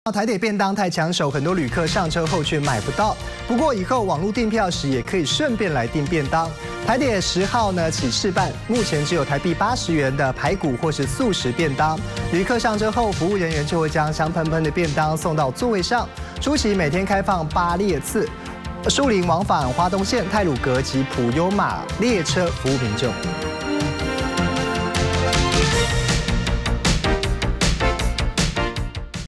台铁便当太抢手，很多旅客上车后却买不到。不过以后网络订票时也可以顺便来订便当。台铁10号呢起试办，目前只有台币80元的排骨或是素食便当。旅客上车后，服务人员就会将香喷喷的便当送到座位上。初期每天开放8列次，树林往返花东线、太鲁阁及普悠玛列车服务民众。